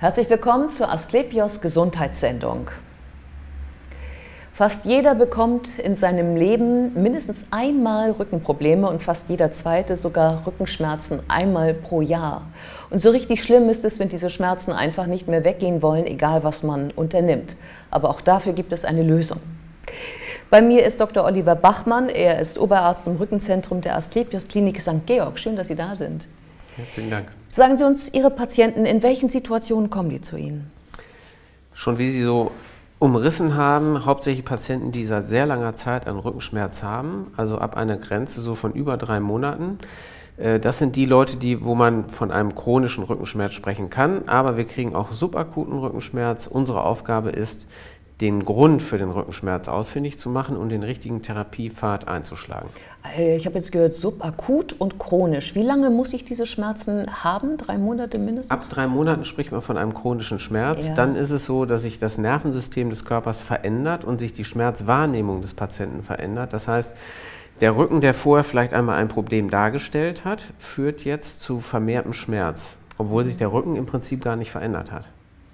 Herzlich willkommen zur Asklepios Gesundheitssendung. Fast jeder bekommt in seinem Leben mindestens einmal Rückenprobleme und fast jeder zweite sogar Rückenschmerzen einmal pro Jahr. Und so richtig schlimm ist es, wenn diese Schmerzen einfach nicht mehr weggehen wollen, egal was man unternimmt. Aber auch dafür gibt es eine Lösung. Bei mir ist Dr. Oliver Bachmann. Er ist Oberarzt im Rückenzentrum der Asklepios Klinik St. Georg. Schön, dass Sie da sind. Herzlichen Dank. Sagen Sie uns, Ihre Patienten, in welchen Situationen kommen die zu Ihnen? Schon wie Sie so umrissen haben, hauptsächlich Patienten, die seit sehr langer Zeit einen Rückenschmerz haben, also ab einer Grenze so von über 3 Monaten. Das sind die Leute, wo man von einem chronischen Rückenschmerz sprechen kann, aber wir kriegen auch subakuten Rückenschmerz. Unsere Aufgabe ist, den Grund für den Rückenschmerz ausfindig zu machen und den richtigen Therapiepfad einzuschlagen. Ich habe jetzt gehört, subakut und chronisch. Wie lange muss ich diese Schmerzen haben? 3 Monate mindestens? Ab 3 Monaten spricht man von einem chronischen Schmerz. Ja. Dann ist es so, dass sich das Nervensystem des Körpers verändert und sich die Schmerzwahrnehmung des Patienten verändert. Das heißt, der Rücken, der vorher vielleicht einmal ein Problem dargestellt hat, führt jetzt zu vermehrtem Schmerz, obwohl sich der Rücken im Prinzip gar nicht verändert hat.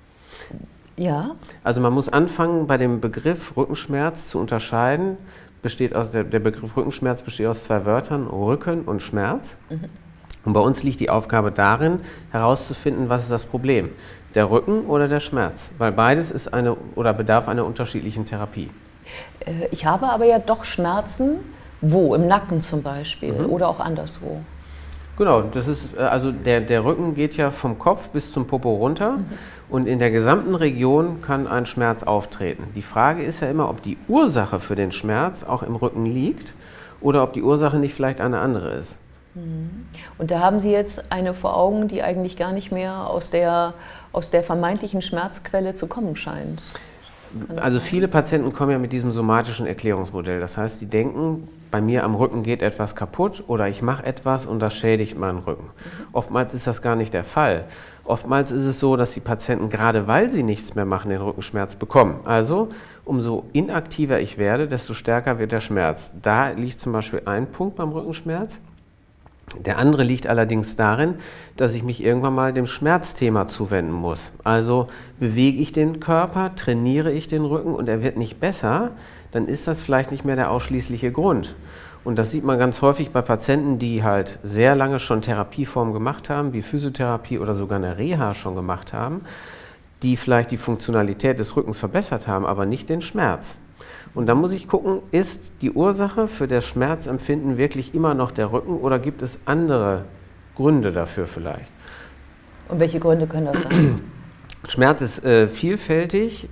Ja. Also man muss anfangen, bei dem Begriff Rückenschmerz zu unterscheiden. Der Begriff Rückenschmerz besteht aus 2 Wörtern, Rücken und Schmerz. Mhm. Und bei uns liegt die Aufgabe darin, herauszufinden, was ist das Problem, der Rücken oder der Schmerz. Weil beides ist bedarf einer unterschiedlichen Therapie. Ich habe aber ja doch Schmerzen, wo? Im Nacken zum Beispiel oder auch anderswo. Genau, das ist, also der Rücken geht ja vom Kopf bis zum Popo runter und in der gesamten Region kann ein Schmerz auftreten. Die Frage ist ja immer, ob die Ursache für den Schmerz auch im Rücken liegt oder ob die Ursache nicht vielleicht eine andere ist. Und da haben Sie jetzt eine vor Augen, die eigentlich gar nicht mehr aus der vermeintlichen Schmerzquelle zu kommen scheint. Also viele Patienten kommen ja mit diesem somatischen Erklärungsmodell. Das heißt, die denken, bei mir am Rücken geht etwas kaputt oder ich mache etwas und das schädigt meinen Rücken. Oftmals ist das gar nicht der Fall. Oftmals ist es so, dass die Patienten, gerade weil sie nichts mehr machen, den Rückenschmerz bekommen. Also umso inaktiver ich werde, desto stärker wird der Schmerz. Da liegt zum Beispiel ein Punkt beim Rückenschmerz. Der andere liegt allerdings darin, dass ich mich irgendwann mal dem Schmerzthema zuwenden muss. Also bewege ich den Körper, trainiere ich den Rücken und er wird nicht besser, dann ist das vielleicht nicht mehr der ausschließliche Grund. Und das sieht man ganz häufig bei Patienten, die halt sehr lange schon Therapieformen gemacht haben, wie Physiotherapie oder sogar eine Reha schon gemacht haben, die vielleicht die Funktionalität des Rückens verbessert haben, aber nicht den Schmerz. Und da muss ich gucken, ist die Ursache für das Schmerzempfinden wirklich immer noch der Rücken oder gibt es andere Gründe dafür vielleicht? Und welche Gründe können das sein? Schmerz ist vielfältig,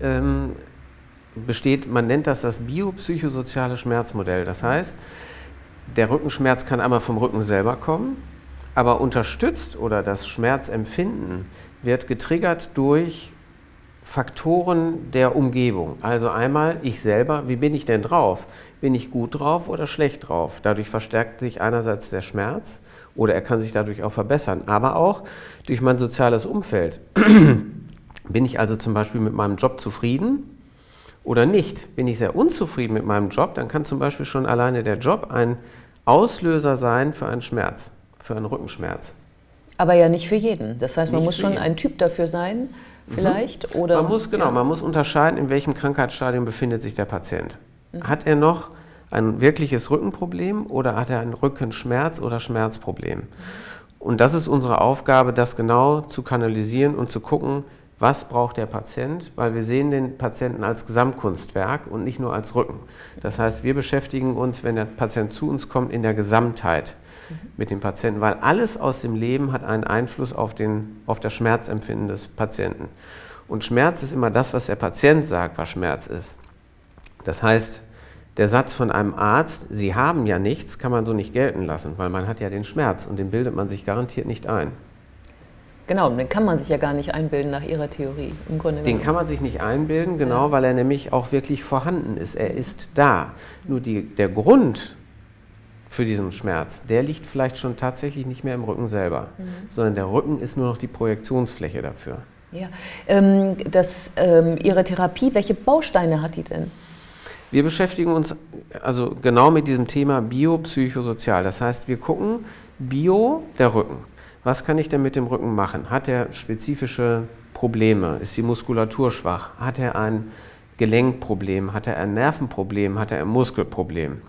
man nennt das biopsychosoziale Schmerzmodell. Das heißt, der Rückenschmerz kann einmal vom Rücken selber kommen, aber unterstützt oder das Schmerzempfinden wird getriggert durch Faktoren der Umgebung. Also einmal ich selber, wie bin ich denn drauf? Bin ich gut drauf oder schlecht drauf? Dadurch verstärkt sich einerseits der Schmerz oder er kann sich dadurch auch verbessern, aber auch durch mein soziales Umfeld. Bin ich also zum Beispiel mit meinem Job zufrieden oder nicht? Bin ich sehr unzufrieden mit meinem Job, dann kann zum Beispiel schon alleine der Job ein Auslöser sein für einen Schmerz, für einen Rückenschmerz. Aber ja nicht für jeden. Das heißt, man muss schon ein Typ dafür sein, vielleicht? Oder, man muss unterscheiden, in welchem Krankheitsstadium befindet sich der Patient. Hat er noch ein wirkliches Rückenproblem oder hat er ein Rückenschmerz oder Schmerzproblem? Und das ist unsere Aufgabe, das genau zu kanalisieren und zu gucken, was braucht der Patient, weil wir sehen den Patienten als Gesamtkunstwerk und nicht nur als Rücken. Das heißt, wir beschäftigen uns, wenn der Patient zu uns kommt, in der Gesamtheit mit dem Patienten, weil alles aus dem Leben hat einen Einfluss auf das Schmerzempfinden des Patienten. Und Schmerz ist immer das, was der Patient sagt, was Schmerz ist. Das heißt, der Satz von einem Arzt, Sie haben ja nichts, kann man so nicht gelten lassen, weil man hat ja den Schmerz und den bildet man sich garantiert nicht ein. Genau, den kann man sich ja gar nicht einbilden nach Ihrer Theorie. Im Grunde den kann man sich nicht einbilden, genau, weil er nämlich auch wirklich vorhanden ist. Er ist da. Nur der Grund für diesen Schmerz, der liegt vielleicht schon tatsächlich nicht mehr im Rücken selber, sondern der Rücken ist nur noch die Projektionsfläche dafür. Ja. Ihre Therapie, welche Bausteine hat die denn? Wir beschäftigen uns also genau mit diesem Thema biopsychosozial. Das heißt, wir gucken, der Rücken. Was kann ich denn mit dem Rücken machen? Hat er spezifische Probleme? Ist die Muskulatur schwach? Hat er ein Gelenkproblem? Hat er ein Nervenproblem? Hat er ein Muskelproblem?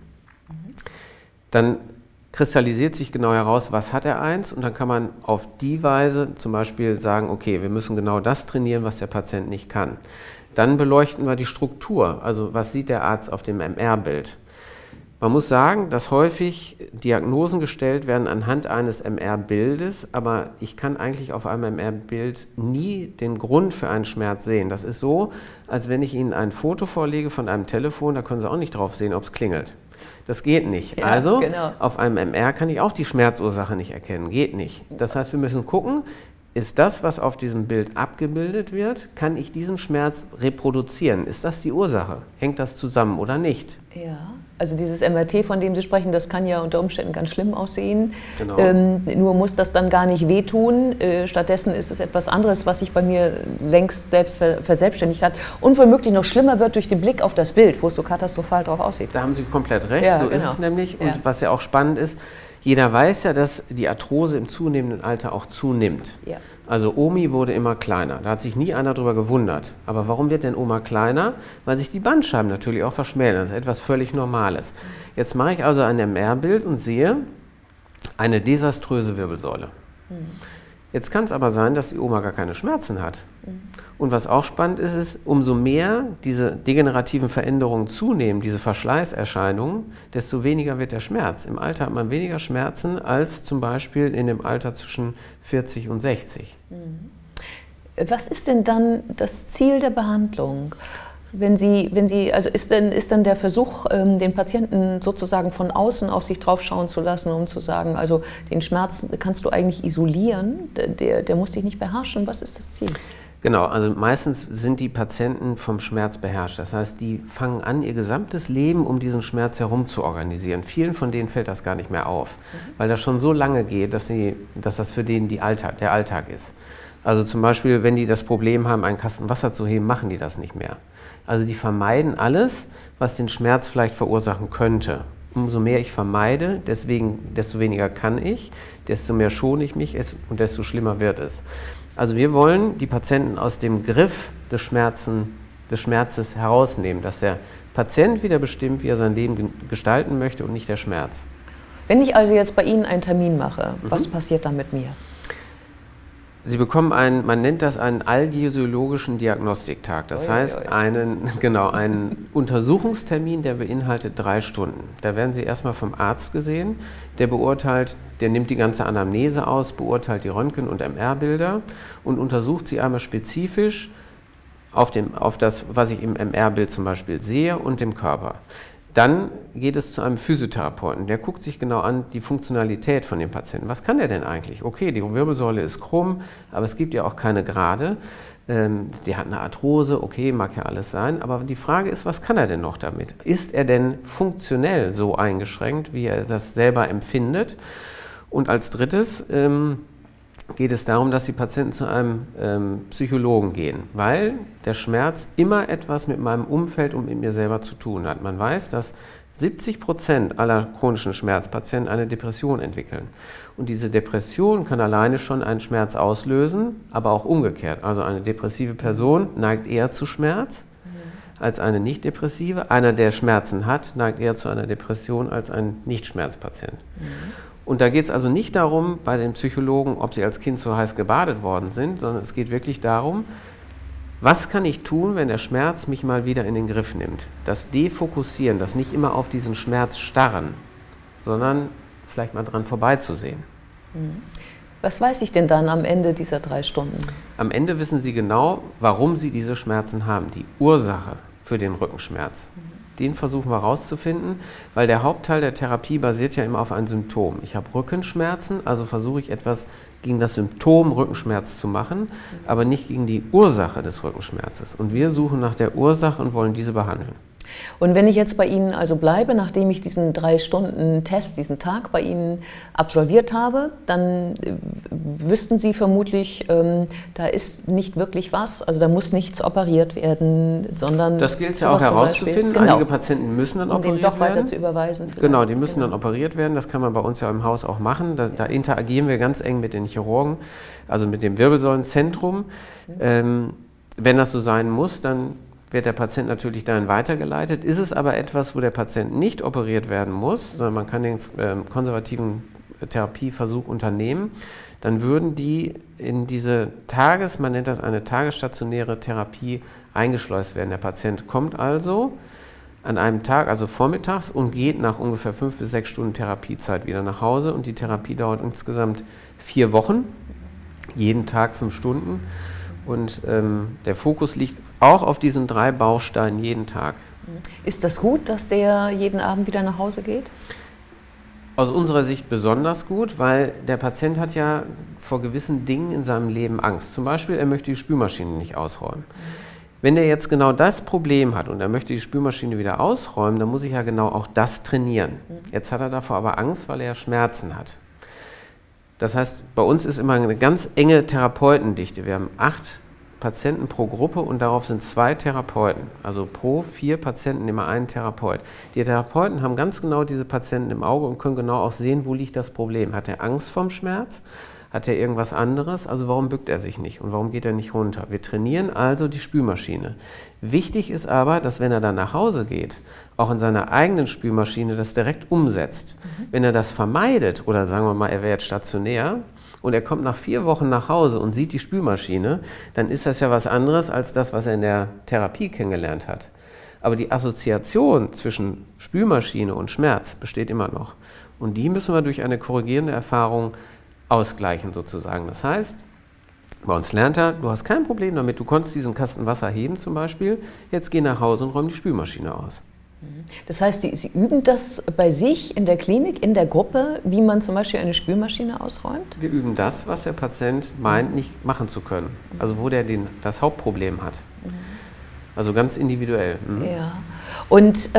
Dann kristallisiert sich genau heraus, was hat er eins, und dann kann man auf die Weise zum Beispiel sagen, okay, wir müssen genau das trainieren, was der Patient nicht kann. Dann beleuchten wir die Struktur, also was sieht der Arzt auf dem MR-Bild. Man muss sagen, dass häufig Diagnosen gestellt werden anhand eines MR-Bildes, aber ich kann eigentlich auf einem MR-Bild nie den Grund für einen Schmerz sehen. Das ist so, als wenn ich Ihnen ein Foto vorlege von einem Telefon, da können Sie auch nicht drauf sehen, ob es klingelt. Das geht nicht. Ja, also genau. Auf einem MR kann ich auch die Schmerzursache nicht erkennen. Geht nicht. Das heißt, wir müssen gucken, ist das, was auf diesem Bild abgebildet wird, kann ich diesen Schmerz reproduzieren? Ist das die Ursache? Hängt das zusammen oder nicht? Ja, also dieses MRT, von dem Sie sprechen, das kann ja unter Umständen ganz schlimm aussehen. Genau. Nur muss das dann gar nicht wehtun. Stattdessen ist es etwas anderes, was sich bei mir längst selbst verselbstständigt hat und womöglich noch schlimmer wird durch den Blick auf das Bild, wo es so katastrophal drauf aussieht. Da haben Sie komplett recht, ja, so genau. Ist es nämlich. Und ja, was ja auch spannend ist, jeder weiß ja, dass die Arthrose im zunehmenden Alter auch zunimmt. Ja. Also Omi wurde immer kleiner, da hat sich nie einer drüber gewundert. Aber warum wird denn Oma kleiner? Weil sich die Bandscheiben natürlich auch verschmälern, das ist etwas völlig Normales. Jetzt mache ich also ein MR-Bild und sehe eine desaströse Wirbelsäule. Jetzt kann es aber sein, dass die Oma gar keine Schmerzen hat. Und was auch spannend ist, ist, umso mehr diese degenerativen Veränderungen zunehmen, diese Verschleißerscheinungen, desto weniger wird der Schmerz. Im Alter hat man weniger Schmerzen als zum Beispiel in dem Alter zwischen 40 und 60. Was ist denn dann das Ziel der Behandlung? Also ist denn der Versuch, den Patienten sozusagen von außen auf sich drauf schauen zu lassen, um zu sagen, also den Schmerz kannst du eigentlich isolieren, der muss dich nicht beherrschen. Was ist das Ziel? Genau, also meistens sind die Patienten vom Schmerz beherrscht. Das heißt, die fangen an, ihr gesamtes Leben um diesen Schmerz herum zu organisieren. Vielen von denen fällt das gar nicht mehr auf, weil das schon so lange geht, dass das für den der Alltag ist. Also zum Beispiel, wenn die das Problem haben, einen Kasten Wasser zu heben, machen die das nicht mehr. Also die vermeiden alles, was den Schmerz vielleicht verursachen könnte. Umso mehr ich vermeide, desto weniger kann ich, desto mehr schone ich mich und desto schlimmer wird es. Also wir wollen die Patienten aus dem Griff des Schmerzes herausnehmen, dass der Patient wieder bestimmt, wie er sein Leben gestalten möchte und nicht der Schmerz. Wenn ich also jetzt bei Ihnen einen Termin mache, was passiert dann mit mir? Sie bekommen man nennt das einen algesiologischen Diagnostiktag. Das heißt, einen Untersuchungstermin, der beinhaltet 3 Stunden. Da werden Sie erstmal vom Arzt gesehen, der nimmt die ganze Anamnese aus, beurteilt die Röntgen- und MR-Bilder und untersucht Sie einmal spezifisch auf das, was ich im MR-Bild zum Beispiel sehe und dem Körper. Dann geht es zu einem Physiotherapeuten, der guckt sich genau an die Funktionalität von dem Patienten. Was kann der denn eigentlich? Okay, die Wirbelsäule ist krumm, aber es gibt ja auch keine Gerade. Der hat eine Arthrose, okay, mag ja alles sein, aber die Frage ist, was kann er denn noch damit? Ist er denn funktionell so eingeschränkt, wie er das selber empfindet? Und als drittes geht es darum, dass die Patienten zu einem Psychologen gehen, weil der Schmerz immer etwas mit meinem Umfeld und mit mir selber zu tun hat. Man weiß, dass 70% aller chronischen Schmerzpatienten eine Depression entwickeln. Und diese Depression kann alleine schon einen Schmerz auslösen, aber auch umgekehrt. Also eine depressive Person neigt eher zu Schmerz als eine nicht-depressive. Einer, der Schmerzen hat, neigt eher zu einer Depression als ein Nicht-Schmerzpatient. Und da geht es also nicht darum, bei den Psychologen, ob sie als Kind so heiß gebadet worden sind, sondern es geht wirklich darum, was kann ich tun, wenn der Schmerz mich mal wieder in den Griff nimmt? Das Defokussieren, das nicht immer auf diesen Schmerz starren, sondern vielleicht mal dran vorbeizusehen. Was weiß ich denn dann am Ende dieser 3 Stunden? Am Ende wissen Sie genau, warum Sie diese Schmerzen haben, die Ursache für den Rückenschmerz. Den versuchen wir herauszufinden, weil der Hauptteil der Therapie basiert ja immer auf einem Symptom. Ich habe Rückenschmerzen, also versuche ich etwas gegen das Symptom Rückenschmerz zu machen, aber nicht gegen die Ursache des Rückenschmerzes. Und wir suchen nach der Ursache und wollen diese behandeln. Und wenn ich jetzt bei Ihnen also bleibe, nachdem ich diesen 3-Stunden-Test, diesen Tag bei Ihnen absolviert habe, dann wüssten Sie vermutlich, da ist nicht wirklich was, also da muss nichts operiert werden, sondern... Das gilt es ja auch herauszufinden. Genau. Einige Patienten müssen dann operiert werden. Um den doch weiter zu überweisen. Vielleicht. Genau, die müssen dann operiert werden. Das kann man bei uns ja im Haus auch machen. Da interagieren wir ganz eng mit den Chirurgen, also mit dem Wirbelsäulenzentrum. Wenn das so sein muss, dann wird der Patient natürlich dahin weitergeleitet. Ist es aber etwas, wo der Patient nicht operiert werden muss, sondern man kann den konservativen Therapieversuch unternehmen, dann würden die in diese man nennt das eine tagesstationäre Therapie, eingeschleust werden. Der Patient kommt also an einem Tag, also vormittags, und geht nach ungefähr 5 bis 6 Stunden Therapiezeit wieder nach Hause. Und die Therapie dauert insgesamt 4 Wochen, jeden Tag 5 Stunden. Und der Fokus liegt auch auf diesen 3 Bausteinen jeden Tag. Ist das gut, dass der jeden Abend wieder nach Hause geht? Aus unserer Sicht besonders gut, weil der Patient hat ja vor gewissen Dingen in seinem Leben Angst. Zum Beispiel, er möchte die Spülmaschine nicht ausräumen. Wenn er jetzt genau das Problem hat und er möchte die Spülmaschine wieder ausräumen, dann muss ich ja genau auch das trainieren. Jetzt hat er davor aber Angst, weil er Schmerzen hat. Das heißt, bei uns ist immer eine ganz enge Therapeutendichte. Wir haben 8 Patienten pro Gruppe und darauf sind 2 Therapeuten. Also pro 4 Patienten immer einen Therapeut. Die Therapeuten haben ganz genau diese Patienten im Auge und können genau auch sehen, wo liegt das Problem. Hat er Angst vorm Schmerz? Hat er irgendwas anderes? Also warum bückt er sich nicht und warum geht er nicht runter? Wir trainieren also die Spülmaschine. Wichtig ist aber, dass wenn er dann nach Hause geht, auch in seiner eigenen Spülmaschine das direkt umsetzt. Wenn er das vermeidet oder sagen wir mal, er wäre jetzt stationär und er kommt nach 4 Wochen nach Hause und sieht die Spülmaschine, dann ist das ja was anderes als das, was er in der Therapie kennengelernt hat. Aber die Assoziation zwischen Spülmaschine und Schmerz besteht immer noch. Und die müssen wir durch eine korrigierende Erfahrung ausgleichen sozusagen. Das heißt, bei uns lernt er, du hast kein Problem damit, du konntest diesen Kasten Wasser heben zum Beispiel, jetzt geh nach Hause und räum die Spülmaschine aus. Das heißt, Sie üben das bei sich in der Klinik, in der Gruppe, wie man zum Beispiel eine Spülmaschine ausräumt? Wir üben das, was der Patient meint, nicht machen zu können. Also wo der das Hauptproblem hat. Also ganz individuell. Ja. Und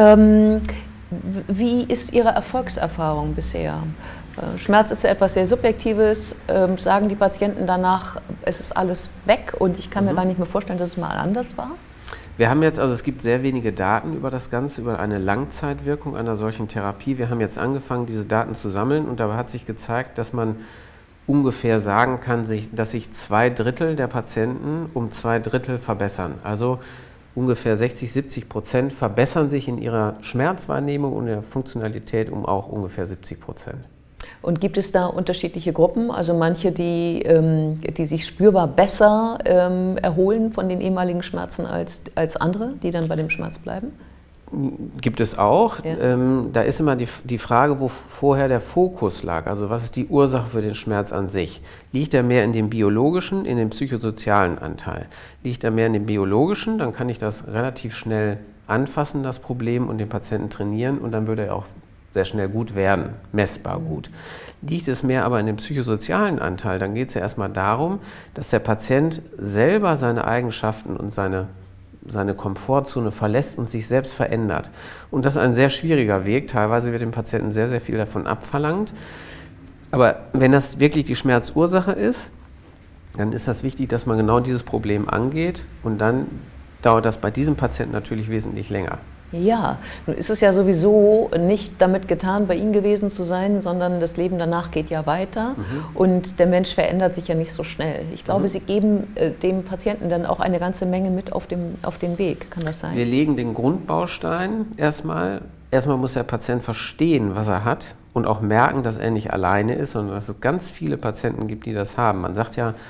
wie ist Ihre Erfolgserfahrung bisher? Schmerz ist ja etwas sehr Subjektives. Sagen die Patienten danach, es ist alles weg und ich kann mir gar nicht mehr vorstellen, dass es mal anders war? Wir haben jetzt, also es gibt sehr wenige Daten über das Ganze, über eine Langzeitwirkung einer solchen Therapie. Wir haben jetzt angefangen, diese Daten zu sammeln und dabei hat sich gezeigt, dass man ungefähr sagen kann, dass sich 2/3 der Patienten um 2/3 verbessern. Also ungefähr 60–70% verbessern sich in ihrer Schmerzwahrnehmung und der Funktionalität um auch ungefähr 70%. Und gibt es da unterschiedliche Gruppen, also manche, die sich spürbar besser erholen von den ehemaligen Schmerzen als andere, die dann bei dem Schmerz bleiben? Gibt es auch. Ja. Da ist immer die Frage, wo vorher der Fokus lag. Also was ist die Ursache für den Schmerz an sich? Liegt er mehr in dem biologischen, in dem psychosozialen Anteil? Liegt er mehr in dem biologischen, dann kann ich das relativ schnell anfassen, das Problem, und den Patienten trainieren und dann würde er auch sehr schnell gut werden, messbar gut. Liegt es mehr aber in dem psychosozialen Anteil, dann geht es ja erstmal darum, dass der Patient selber seine Eigenschaften und seine Komfortzone verlässt und sich selbst verändert. Und das ist ein sehr schwieriger Weg. Teilweise wird dem Patienten sehr, sehr viel davon abverlangt. Aber wenn das wirklich die Schmerzursache ist, dann ist das wichtig, dass man genau dieses Problem angeht. Und dann dauert das bei diesem Patienten natürlich wesentlich länger. Ja, nun ist es ja sowieso nicht damit getan, bei Ihnen gewesen zu sein, sondern das Leben danach geht ja weiter und der Mensch verändert sich ja nicht so schnell. Ich glaube, Sie geben dem Patienten dann auch eine ganze Menge mit auf den Weg, kann das sein? Wir legen den Grundbaustein erstmal. Erstmal muss der Patient verstehen, was er hat und auch merken, dass er nicht alleine ist, sondern dass es ganz viele Patienten gibt, die das haben. Man sagt ja,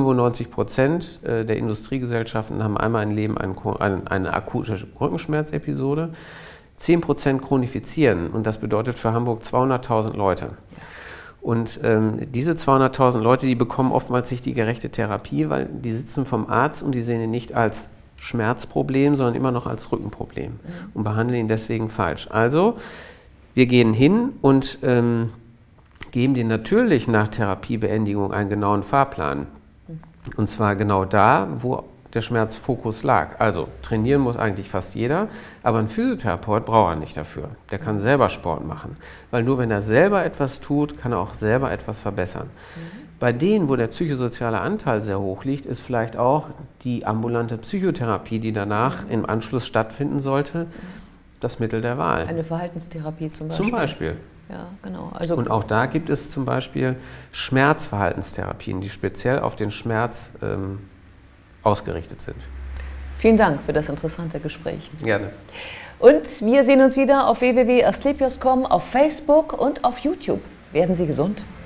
95% der Industriegesellschaften haben einmal im Leben eine akute Rückenschmerzepisode, 10% chronifizieren und das bedeutet für Hamburg 200.000 Leute. Und diese 200.000 Leute, die bekommen oftmals nicht die gerechte Therapie, weil die sitzen vom Arzt und die sehen ihn nicht als Schmerzproblem, sondern immer noch als Rückenproblem und behandeln ihn deswegen falsch. Also wir gehen hin und geben denen natürlich nach Therapiebeendigung einen genauen Fahrplan. Und zwar genau da, wo der Schmerzfokus lag. Also trainieren muss eigentlich fast jeder, aber ein Physiotherapeut braucht er nicht dafür. Der kann selber Sport machen, weil nur wenn er selber etwas tut, kann er auch selber etwas verbessern. Bei denen, wo der psychosoziale Anteil sehr hoch liegt, ist vielleicht auch die ambulante Psychotherapie, die danach im Anschluss stattfinden sollte, das Mittel der Wahl. Eine Verhaltenstherapie zum Beispiel. Zum Beispiel. Ja, genau. Also und auch da gibt es zum Beispiel Schmerzverhaltenstherapien, die speziell auf den Schmerz ausgerichtet sind. Vielen Dank für das interessante Gespräch. Gerne. Und wir sehen uns wieder auf www.asklepios.com, auf Facebook und auf YouTube. Werden Sie gesund!